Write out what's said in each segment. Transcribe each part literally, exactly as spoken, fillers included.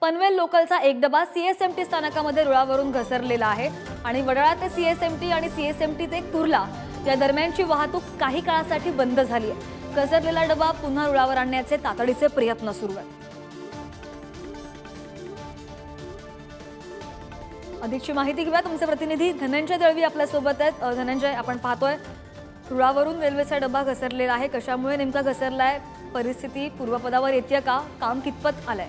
पनवेल लोकलचा एक डबा सीएसएमटी स्थानकामध्ये रुळावरून घसरलेला आहे आणि वडाळा ते सीएसएमटी आणि सीएसएमटी ते कुर्ला या दरम्यानची वाहतूक काही काळासाठी बंद झाली आहे। घसरलेला डबा पुन्हा रुळावर आणण्याचे तातडीचे प्रयत्न सुरू आहेत। अधिकची माहिती घेऊया तुमचे प्रतिनिधी धनंजय दळवी आपल्या सोबत आहेत। धनंजय, आपण पाहतोय रुळावरून रेल्वेचा डबा घसरलेला आहे, कशामुळे नेमका घसरलाय, परिस्थिती पूर्वपदावर येते का, काम कितपत आलंय?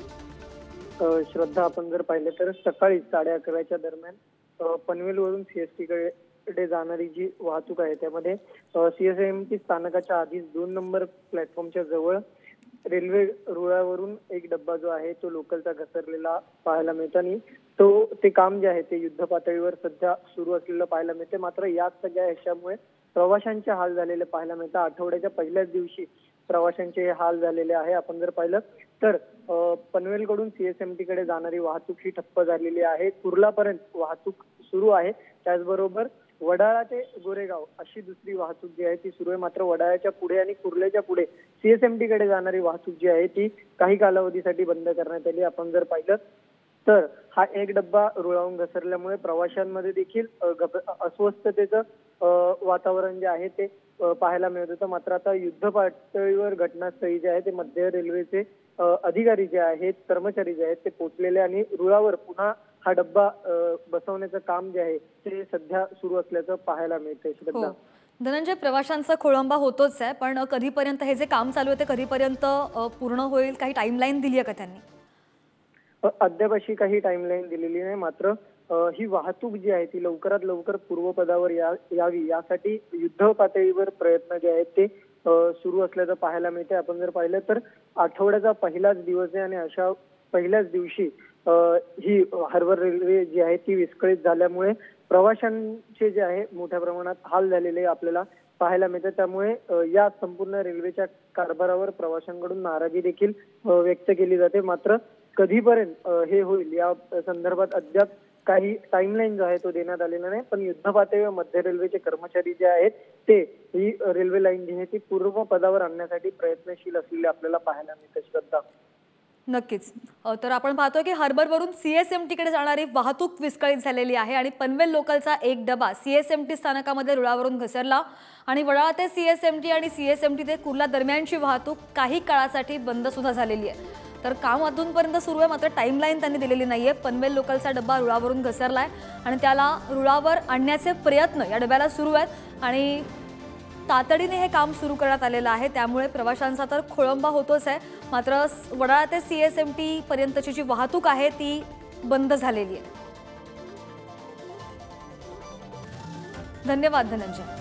श्रद्धा, आपण जर पाहिलं तर सकाळी साडे अकराच्या दरम्यान पनवेलवरून सीएसटी कडे जाणारी जी वाहतूक आहे त्यामध्ये सीएसएमटी स्थानकाच्या आधीच दोन नंबर प्लॅटफॉर्मच्या जवळ रेल्वे रुळावरून एक डब्बा जो आहे तो लोकलचा घसरलेला पाहायला मिळतो आणि तो ते काम जे आहे ते युद्ध पातळीवर सध्या सुरू असलेलं पाहायला मिळते। मात्र याच सगळ्या ह्याच्यामुळे प्रवाशांचे हाल झालेले पाहायला मिळतात। आठवड्याच्या पहिल्याच दिवशी प्रवाशांचे हाल झालेले आहे। आपण जर पाहिलं तर पनवेलकडून सीएसएमटी कडे जाणारी वाहतूक ही ठप्प झालेली आहे। कुर्लापर्यंत वाहतूक सुरू आहे, त्याचबरोबर वडाळा ते गोरेगाव अशी दुसरी वाहतूक जी आहे ती सुरू आहे। मात्र वडाळ्याच्या पुढे आणि कुर्ल्याच्या पुढे सीएसएमटी कडे जाणारी वाहतूक जी आहे ती काही कालावधीसाठी बंद करण्यात आली। आपण जर पाहिलं तर हा एक डब्बा रुळावून घसरल्यामुळे प्रवाशांमध्ये देखील अस्वस्थतेचं वातावरण जे आहे ते पाहायला मिळत होतं। मात्र आता युद्ध पातळीवर घटनास्थळी जे आहे ते मध्य रेल्वेचे अधिकारी जे आहेत, कर्मचारी जे आहेत ते पोहोचलेले आणि रुळावर पुन्हा हा डब्बा बसवण्याचं काम जे आहे ते सध्या सुरू असल्याचं पाहायला मिळतंय। श्रद्धा, धनंजय, प्रवाशांचा खोळंबा होतोच आहे, पण कधीपर्यंत हे जे काम चालू आहे ते कधीपर्यंत पूर्ण होईल, काही टाइमलाईन दिली आहे का त्यांनी? अद्याप अशी काही टाइमलाईन दिलेली नाही। मात्र ही वाहतूक जी आहे ती लवकरात लवकर पूर्वपदावर या यावी यासाठी युद्ध पातळीवर प्रयत्न जे आहेत ते सुरू असल्याचं पाहायला मिळते। आपण जर पाहिलं तर आठवड्याचा पहिलाच दिवस आहे आणि अशा पहिल्याच दिवशी ही हार्बर रेल्वे जी आहे ती विस्कळीत झाल्यामुळे प्रवाशांचे जे आहे मोठ्या प्रमाणात हाल झालेले आपल्याला पाहायला मिळते। त्यामुळे या संपूर्ण रेल्वेच्या कारभारावर प्रवाशांकडून नाराजी देखील व्यक्त केली जाते। मात्र कधीपर्यंत हे होईल या संदर्भात अद्याप काही टाइमलाईन जो आहे तो देण्यात आलेला नाही। पण युद्ध पातळीवर मध्य रेल्वेचे कर्मचारी जे आहेत ते ही रेल्वे लाईन जी आहे ती पूर्व पदावर आणण्यासाठी प्रयत्नशील असलेले आपल्याला पाहायला मिळते। श्रद्धा, नक्कीच, तर आपण पाहतोय की हार्बरवरून सीएसएमटी कडे जाणारी वाहतूक विस्कळीत झालेली आहे आणि पनवेल लोकलचा एक डबा सीएसएमटी स्थानकामध्ये रुळावरून घसरला आणि वडाळा ते सीएसएमटी आणि सीएसएमटी ते कुर्ला दरम्यानची वाहतूक काही काळासाठी बंद सुद्धा झालेली आहे। तर काम अजूनपर्यंत सुरू आहे, मात्र टाइमलाईन त्यांनी दिलेली नाहीये। पनवेल लोकलचा डब्बा रुळावरून घसरलाय आणि त्याला रुळावर आणण्याचे प्रयत्न या डब्याला सुरू आहेत आणि तातडीने हे काम सुरू करण्यात आलेलं आहे। त्यामुळे प्रवाशांचा तर खोळंबा होतोच आहे, मात्र वडाळा ते सीएसएमटी पर्यंतची जी वाहतूक आहे ती बंद झालेली आहे। धन्यवाद धनंजय।